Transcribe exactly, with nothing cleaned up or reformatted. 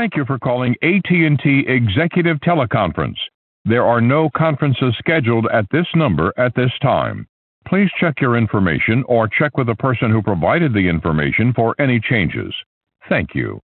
Thank you for calling A T and T Executive Teleconference. There are no conferences scheduled at this number at this time. Please check your information or check with the person who provided the information for any changes. Thank you.